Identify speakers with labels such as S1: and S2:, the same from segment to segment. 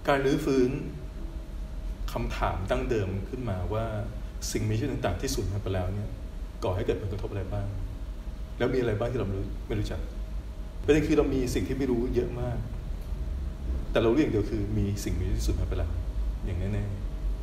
S1: การรื้อฟื้นคำถามดั้งเดิมขึ้นมาว่าสิ่งมีชีวิตต่างๆที่สูญพันธุ์ไปแล้วเนี่ยก่อให้เกิดผลกระทบอะไรบ้างแล้วมีอะไรบ้างที่เราไม่รู้จักประเด็นคือเรามีสิ่งที่ไม่รู้เยอะมากแต่เรารู้อย่างเดียวคือมีสิ่งมีชีวิตที่สูญพันธุ์ไปแล้วอย่างแน่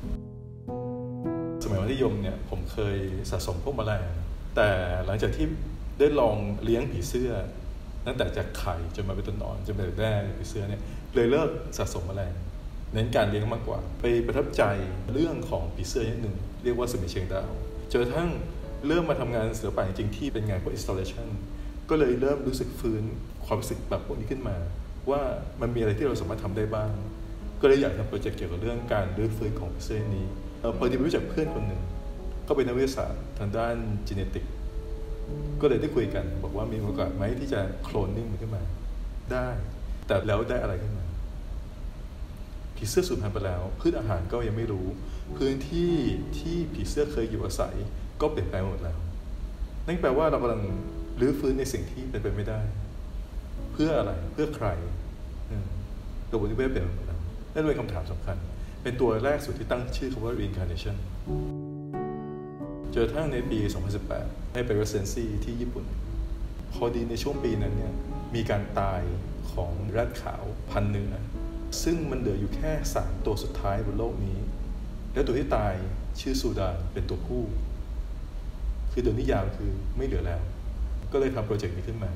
S1: ๆสมัยมัธยมเนี่ยผมเคยสะสมพวกแมลงแต่หลังจากที่ได้ลองเลี้ยงผีเสื้อตั้งแต่จากไข่จนมาเป็นต้นนอนจนเป็นแม่ผีเสื้อเนี่ยเลยเลิกสะสมแมลงเน้นการเลี้ยงมากกว่าไปประทับใจเรื่องของผีเสื้อนิดหนึ่งเรียกว่าสมิเชียงดาวจนกระทั่งเริ่มมาทำงานศิลปะจริงๆที่เป็นงานพวก installation ก็เลยเริ่มรู้สึกฟื้นความรู้สึกแบบพวกนี้ขึ้นมาว่ามันมีอะไรที่เราสามารถทำได้บ้างก็เลยอยากทำโปรเจกต์เกี่ยวกับเรื่องการรื้อฟื้นของผีเสื้อนี้พอดีรู้จักเพื่อนคนหนึ่งก็เป็นนักวิทยาศาสตร์ทางด้านจีเนติกก็เลยได้คุยกันบอกว่ามีโอกาสไหมที่จะโคลนนิ่งมันขึ้นมาได้แต่แล้วได้อะไรขึ้นมาผีเสื้อสูญพันธุ์ไปแล้วพืชอาหารก็ยังไม่รู้พื้นที่ที่ผีเสื้อเคยอยู่อาศัยก็เปลี่ยนแปลงหมดแล้วนั่นแปลว่าเรากำลังรื้อฟื้นในสิ่งที่เป็นไปไม่ได้เพื่ออะไรเพื่อใครระบบนิเวศเปลี่ยนไปหมดแล้วนั่นเป็นคำถามสำคัญเป็นตัวแรกสุดที่ตั้งชื่อคำว่า reincarnation เจอทั้งในปี 2018 ให้ไป residency ที่ญี่ปุ่นพอดีในช่วงปีนั้นเนี่ยมีการตายของแรดขาวพันธุ์หนึ่งซึ่งมันเหลืออยู่แค่3ตัวสุดท้ายบนโลกนี้แล้วตัวที่ตายชื่อซูดานเป็นตัวผู้คือโดยนิยามคือไม่เหลือแล้วก็เลยทำโปรเจกต์นี้ขึ้นมา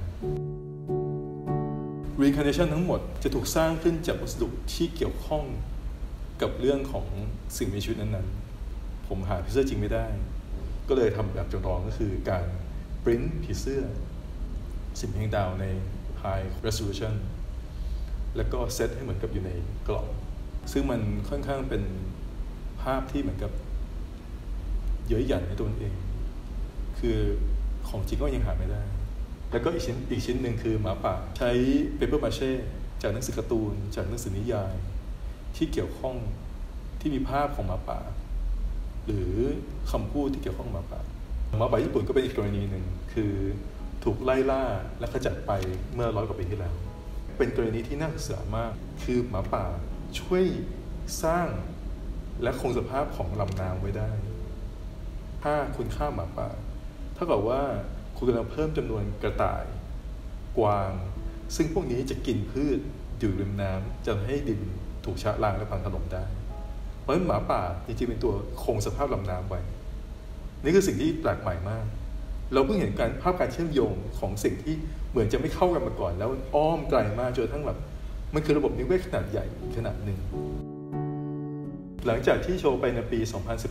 S1: Reincarnation ทั้งหมดจะถูกสร้างขึ้นจากวัสดุที่เกี่ยวข้องกับเรื่องของสิ่งมีชีวิตนั้นๆผมหาผีเสื้อจริงไม่ได้ก็เลยทำแบบจำลองก็คือการปริ้นผีเสื้อสิ่งเพียงดาวใน High Resolution แล้วก็เซตให้เหมือนกับอยู่ในกล่องซึ่งมันค่อนข้างเป็นภาพที่เหมือนกับเย้ยหยันในตัวเองคือของจริงก็ยังหาไม่ได้แล้วก็อีกชิ้นหนึ่งคือหมาป่าใช้เปเปอร์มาเช่จากหนังสือการ์ตูนจากหนังสือนิยายที่เกี่ยวข้องที่มีภาพของหมาป่าหรือคำพูดที่เกี่ยวข้องหมาป่าญี่ปุ่นก็เป็นอีกกรณีหนึ่งคือถูกไล่ล่าและขจัดไปเมื่อ100 กว่าปีที่แล้วเป็นกรณีที่น่าศึกษามากคือหมาป่าช่วยสร้างและคงสภาพของลำน้ำไว้ได้ถ้าคุณฆ่าหมาป่าเท่ากับว่าคุณกำลังเพิ่มจำนวนกระต่ายกวางซึ่งพวกนี้จะกินพืชอยู่ริมน้ำจะให้ดินถูกชะล้างและพังถล่มได้เพราะฉะนั้นหมาป่าจริงๆเป็นตัวคงสภาพลำน้ำไว้นี่คือสิ่งที่แปลกใหม่มากเราเพิ่งเห็นภาพการเชื่อมโยงของสิ่งที่เหมือนจะไม่เข้ากันมาก่อนแล้วอ้อมไกลมากจนทั้งแบบมันคือระบบนิเวศขนาดใหญ่ขนาดหนึ่งหลังจากที่โชว์ไปในปี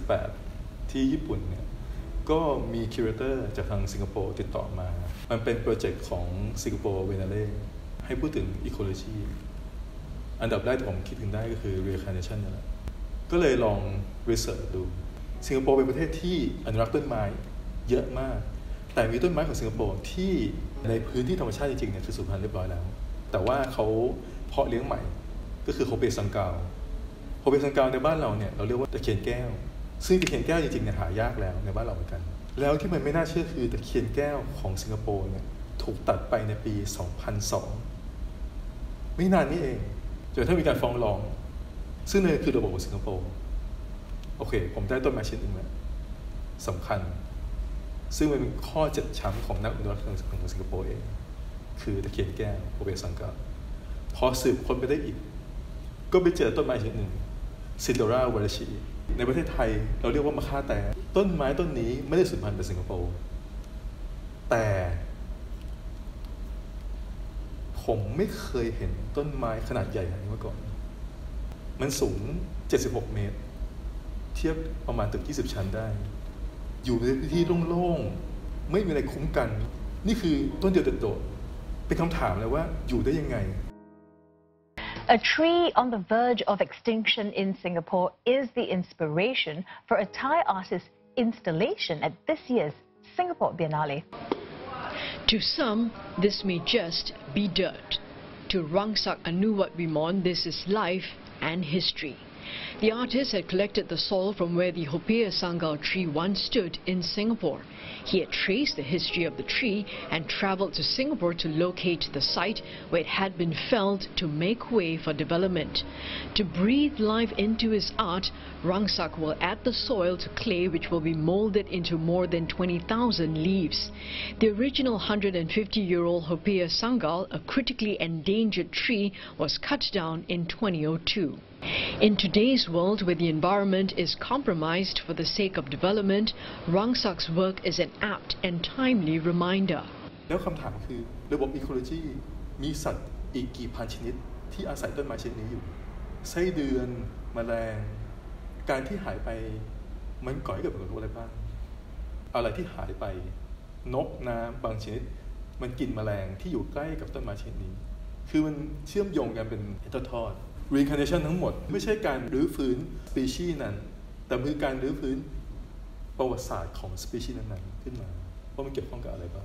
S1: 2018 ที่ญี่ปุ่นเนี่ยก็มีคิวเรเตอร์จากทางสิงคโปร์ติดต่อมามันเป็นโปรเจกต์ของสิงคโปร์เวนาเล่ให้พูดถึงอีโคโลจีอันดับแรกที่ผมคิดถึงได้ก็คือ reincarnation นั่นแหละก็เลยลองรีเสิร์ชดูสิงคโปร์เป็นประเทศที่อนุรักษ์ต้นไม้เยอะมากแต่มีต้นไม้ของสิงคโปร์ที่ในพื้นที่ธรรมชาติจริงๆเนี่ยคือสูญพันธุ์เรียบร้อยแล้วแต่ว่าเขาเพาะเลี้ยงใหม่ก็คือโฮเปซังกาวในบ้านเราเนี่ยเราเรียกว่าตะเคียนแก้วซึ่งตะเคียนแก้วจริงๆเนี่ยหายากแล้วในบ้านเราเหมือนกันแล้วที่มันไม่น่าเชื่อคือตะเคียนแก้วของสิงคโปร์เนี่ยถูกตัดไปในปี 2002 ไม่นานนี้เองจนถ้ามีการฟ้องร้องซึ่งนี่คือระบบของสิงคโปร์โอเคผมได้ต้นไม้ชิ้นหนึ่งแล้วสำคัญซึ่งมันเป็นข้อเจ็บช้ำของนักอนุรักษ์ของสิงคโปร์เองคือตะเคียนแก้วโฮเปซังกาวพอสืบค้นไปได้อีกก็ไปเจอต้นไม้ชนิดหนึ่งซินโดราวาราชีในประเทศไทยเราเรียกว่ามะค่าแต่ต้นไม้ต้นนี้ไม่ได้สูญพันธุ์ไปสิงคโปร์แต่ผมไม่เคยเห็นต้นไม้ขนาดใหญ่อย่างนี้มาก่อนมันสูง76 เมตรเทียบประมาณตึก20 ชั้นได้อยู่ในพื้นที่โล่งๆไม่มีอะไรคุ้มกันนี่คือต้นเดียวโดดๆเป็นคำถามเลยว่าอยู่ได้ยังไง
S2: A tree on the verge of extinction in Singapore is the inspiration for a Thai artist's installation at this year's Singapore Biennale.
S3: To some, this may just be dirt. To Rangsak Anuwatwimon, this is life and history. The artist had collected the soil from where the Hopea Sangao tree once stood in Singapore. He had traced the history of the tree and traveled to Singapore to locate the site where it had been felled to make way for development. To breathe life into his art, Rangsak will add the soil to clay which will be molded into more than 20,000 leaves. The original 150-year-old Hopea sangal, a critically endangered tree, was cut down in 2002. In today's world where the environment is compromised for the sake of development, Rangsak's work is an apt and timely reminder.
S1: แล้วคำถามคือระบบอีโคโลจีมีสัตว์อีกกี่พันชนิดที่อาศัยต้นไม้ชนิดนี้อยู่ไส้เดือนแมลงการที่หายไปมันก่อให้เกิดผลกระทบอะไรบ้างอะไรที่หายไปนกน้ำบางชนิดมันกินแมลงที่อยู่ใกล้กับต้นไม้ชนิดนี้คือมันเชื่อมโยงกันเป็นทอดReincarnation ทั้งหมดไม่ใช่การรื้อฟื้นสปีชีส์นั้นแต่คือการรื้อฟื้นประวัติศาสตร์ของสปีชีส์นั้นๆขึ้นมาว่ามันเกี่ยวข้องกับอะไรบ้าง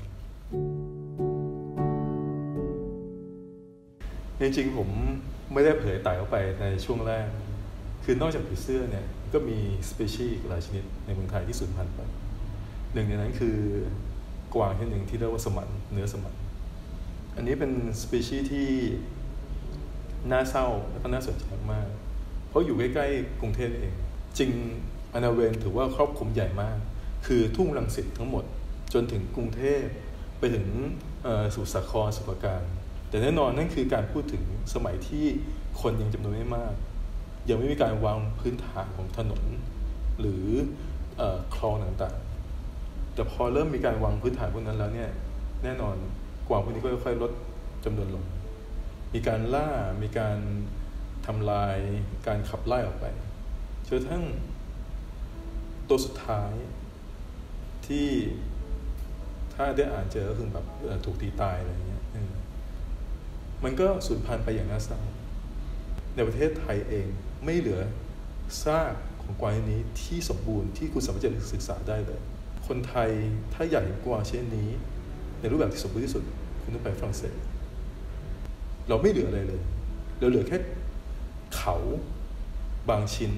S1: จริงๆผมไม่ได้เผยไต่ออกไปในช่วงแรกคือนอกจากผีเสื้อเนี่ยก็มีสปีชีส์หลายชนิดในเมืองไทยที่สูญพันธุ์ไปหนึ่งในนั้นคือกวางชนิดหนึ่งที่เรียกว่าสมันเนื้อสมันอันนี้เป็นสปีชีส์ที่น่าเศร้าและก็น่าสนใจมากเพราะอยู่ใกล้ๆกรุงเทพเองจริงอนาเวรถือว่าครอบคลุมใหญ่มากคือทุ่งรังสิตทั้งหมดจนถึงกรุงเทพไปถึงสุสาครสุขการแต่แน่นอนนั่นคือการพูดถึงสมัยที่คนยังจำนวนไม่มากยังไม่มีการวางพื้นฐานของถนนหรือคลองต่างๆแต่พอเริ่มมีการวางพื้นฐานพวกนั้นแล้วเนี่ยแน่นอนกวางพวกนี้ก็ค่อยๆลดจำนวนลงมีการล่ามีการทำลายการขับไล่ออกไปจนกระทั่งตัวสุดท้ายที่ถ้าได้อ่านเจอก็คือแบบถูกตีตายอะไรเงี้ยมันก็สูญพันธุ์ไปอย่างน่าเศร้าในประเทศไทยเองไม่เหลือซากของกวางชนิดนี้ที่สมบูรณ์ที่คุณสามารถจะศึกษาได้เลยคนไทยถ้าอยากเห็นกวางชนิดนี้ในรูปแบบที่สมบูรณ์ที่สุดคุณต้องไปฝรั่งเศสเราไม่เหลืออะไรเลยเราเหลือแค่เขาบางชิ้น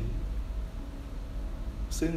S1: ซึ่ง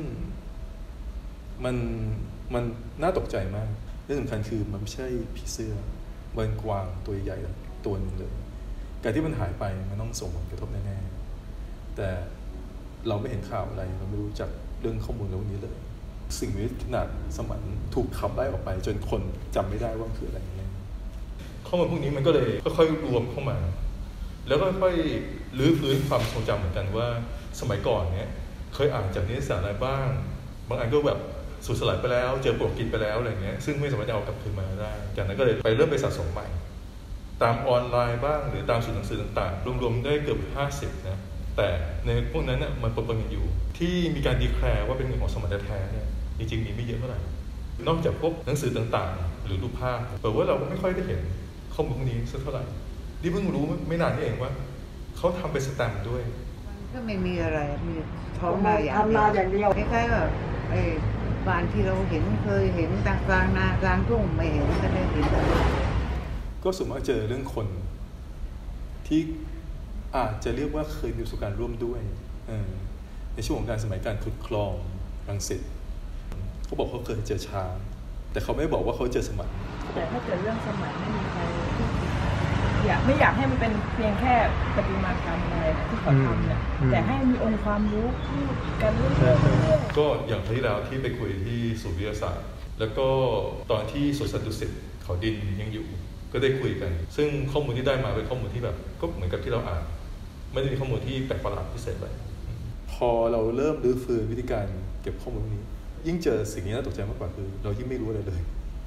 S1: มันน่าตกใจมากเรื่องสำคัญคือมันไม่ใช่ผีเสื้อมันกวางตัวใหญ่ตัวนึงเลยการที่มันหายไปมันต้องส่งผลกระทบแน่ๆแต่เราไม่เห็นข่าวอะไรเราไม่รู้จักเรื่องข้อมูลเรื่องนี้เลยสิ่งมีขนาดสมันถูกขับไล่ออกไปจนคนจำไม่ได้ว่ามันคืออะไรข้อมูลพวกนี้มันก็เลยค่อยๆรวมเข้ามาแล้วก็ค่อยๆรื้อฟื้นความทรงจำเหมือนกันว่าสมัยก่อนเนี่ยเคยอ่านจากนิตยสารอะไรบ้างบางอันก็แบบสูญสลายไปแล้วเจอปลวกกินไปแล้วอะไรเงี้ยซึ่งไม่สามารถจะเอากลับคืนมาได้จากนั้นก็เลยเริ่มไปสะสมใหม่ตามออนไลน์บ้างหรือตามสื่อหนังสือต่างๆรวมๆได้เกือบ50นะแต่ในพวกนั้นเนี่ยมันปนกันอยู่ที่มีการดีแคลร์ว่าเป็นเงินของสมัยแท้ๆเนี่ยจริงๆมีไม่เยอะเท่าไหร่นอกจากพวกหนังสือต่างๆหรือรูปภาพแต่ว่าเราก็ไม่ค่อยได้เห็นข้อมูลพวกนี้สักเท่าไหร่ที่เพิ่งรู้ไม่นานนี้เองว่าเขาทำเป็นสแตมป์ด้วย
S4: ก็ไม่มีอะไรมีท้องนาอย่างเดียวคล้ายๆแบบบ้านที่เราเห็นเคยเห็นต่างกลางนากลางทุ่งไม่เห็นก็ได้เห็นแต่
S1: ก็สมมติเจอเรื่องคนที่อาจจะเรียกว่าเคยมีประสบการณ์ร่วมด้วยในช่วงของการสมัยการขุดคลองรังสิตเขาบอกเขาเคยเจอช้างแต่เขาไม่บอกว่าเขาเจอสมัย
S5: แต่ถ้าเกิดเรื่องสมัยไม่มีใครไม่อยากให้มันเป็นเพียงแค่ประติมากรรมอะไรที่เขาทำเนี่ยแต่ให้มีองค์ความรู้พูดกันเรื่อย
S1: ๆก็อย่างที่แล้วที่ไปคุยที่ศูนย์วิทยาศาสตร์แล้วก็ตอนที่สวนสัตว์ดุสิตเขาดินยังอยู่ก็ได้คุยกันซึ่งข้อมูลที่ได้มาเป็นข้อมูลที่แบบก็เหมือนกับที่เราอ่านไม่ได้มีข้อมูลที่แปลกประหลาดพิเศษเลยพอเราเริ่มรื้อฟื้นวิธีการเก็บข้อมูลนี้ยิ่งเจอสิ่งนี้น่าตกใจมากกว่าคือเรายิ่งไม่รู้อะไรเลย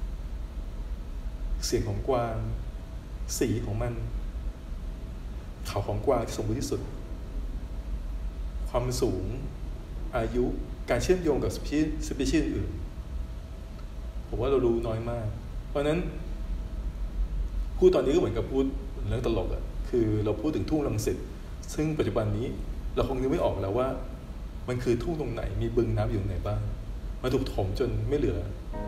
S1: เสียงของกวางสีของมันเขาของกวางที่สมบูรณ์ที่สุดความสูงอายุการเชื่อมโยงกับสปีชีส์อื่นผมว่าเรารู้น้อยมากเพราะนั้นพูดตอนนี้ก็เหมือนกับพูดเรื่องตลกอ่ะคือเราพูดถึงทุ่งรังสิตซึ่งปัจจุบันนี้เราคงนึกไม่ออกแล้วว่ามันคือทุ่งตรงไหนมีบึงน้ำอยู่ไหนบ้างมันถูกถมจนไม่เหลือ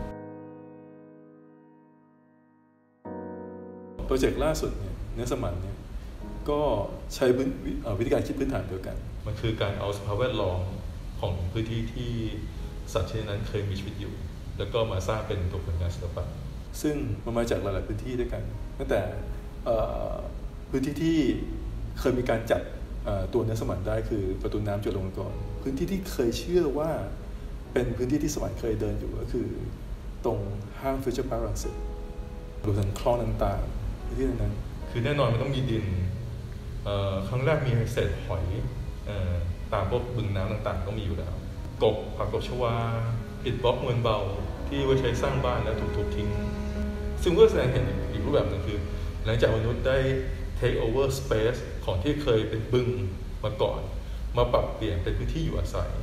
S1: โปรเจกต์ล่าสุดเนี่ยเนื้อสมันเนี่ยก็ใช้วิธีการคิดพื้นฐานเดียวกันมันคือการเอาสภาพแวดล้อมของพื้นที่ที่สัตว์ชนิดนั้นเคยมีชีวิตอยู่แล้วก็มาสร้างเป็นตัวผลงานศิลปะซึ่งมันมาจากหลายๆพื้นที่ด้วยกันตั้งแต่พื้นที่ที่เคยมีการจับตัวเนื้อสมานได้คือประตูน้ำจุฬาลงกรณ์พื้นที่ที่เคยเชื่อว่าเป็นพื้นที่ที่สมานเคยเดินอยู่ก็คือตรงห้างฟิวเจอร์พาร์ครังสิตรวมถึงคลองต่างๆที่นั้นคือแน่นอนมันต้องมีดินครั้งแรกมีเศษหอยตามพวกบึงน้ำต่างๆก็มีอยู่แล้วกบผักตบชวาอิฐบล็อกมวลเบาที่ไว้ใช้สร้างบ้านแล้วถูกทุบทิ้งซึ่งก็แสดงเห็นอีกรูปแบบหนึ่งคือหลังจากมนุษย์ได้ take over space ของที่เคยเป็นบึงมาก่อนมาปรับเปลี่ยนเป็นพื้นที่อยู่อาศัย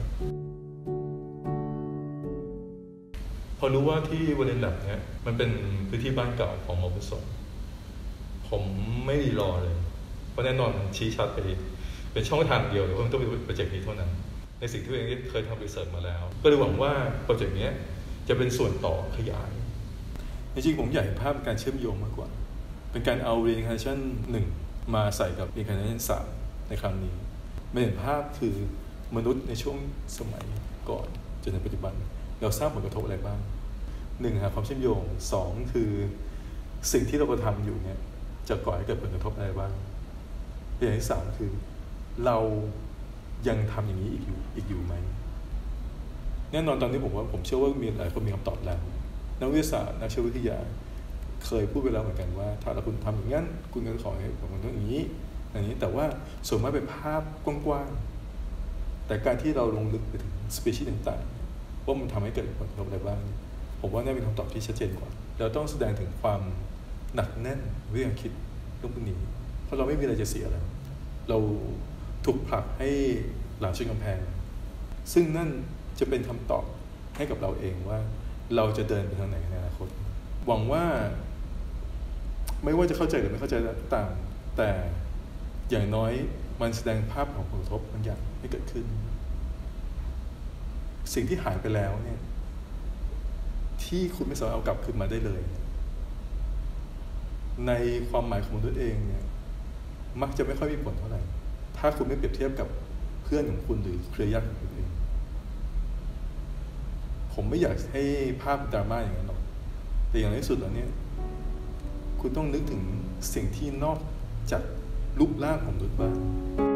S1: พอรู้ว่าที่วอลเลนแลบเนี่ยมันเป็นพื้นที่บ้านเก่าของมอบุษงผมไม่รีรอเลยเพราะแน่นอนชี้ชัดไปเป็นช่องทางเดียวเลยว่ามันต้องเป็นโปรเจกต์นี้เท่านั้นในสิ่งที่ตัวเองเคยทำรีเสิร์ชมาแล้วก็เลยหวังว่าโปรเจกต์นี้จะเป็นส่วนต่อขยายจริงๆผมอยากเห็นภาพการเชื่อมโยงมากกว่าเป็นการเอา reincarnation 1มาใส่กับ reincarnation 3ในครั้งนี้ไม่เห็นภาพคือมนุษย์ในช่วงสมัยก่อนจนถึงปัจจุบันเราสร้างผลกระทบอะไรบ้าง1หาความเชื่อมโยง2คือสิ่งที่เราทำอยู่เนี่ยจะก่อให้เกิดผลกระทบอะไรบ้างอย่างที่3คือเรายังทำอย่างนี้อีกอยู่ไหมแน่นอนตอนนี้ผมเชื่อว่ามีหลายคนมีคำตอบแล้วนักวิทยาศาสตร์นักชีววิทยาเคยพูดไปแล้วเหมือนกันว่าถ้าเราคุณทำอย่างนั้นคุณก็ขอให้ผมต้องอย่างนี้แต่ว่าส่วนมากเป็นภาพกว้างๆแต่การที่เราลงลึกไปถึงสปีชีส์ต่างๆว่ามันทำให้เกิดผลกระทบอะไรบ้างผมว่าน่าเป็นคำตอบที่ชัดเจนกว่าเราต้องแสดงถึงความหนักแน่นเรื่องคิดเรื่องพวกนี้เพราะเราไม่มีอะไรจะเสียแล้วเราถูกผลักให้หลังชนกำแพงซึ่งนั่นจะเป็นคำตอบให้กับเราเองว่าเราจะเดินไปทางไหนในอนาคตหวังว่าไม่ว่าจะเข้าใจหรือไม่เข้าใจก็ตามแต่อย่างน้อยมันแสดงภาพของผลกระทบบางอย่างให้เกิดขึ้นสิ่งที่หายไปแล้วเนี่ยที่คุณไม่สามารถเอากลับคืนมาได้เลยในความหมายของมนุษย์เองเนี่ยมักจะไม่ค่อยมีผลเท่าไหร่ถ้าคุณไม่เปรียบเทียบกับเพื่อนของคุณหรือเครือญาติของคุณเองผมไม่อยากให้ภาพดราม่าอย่างนั้นหรอกแต่อย่างที่สุดแล้วเนี่ยคุณต้องนึกถึงสิ่งที่นอกจากรูปร่างของมนุษย์บ้าง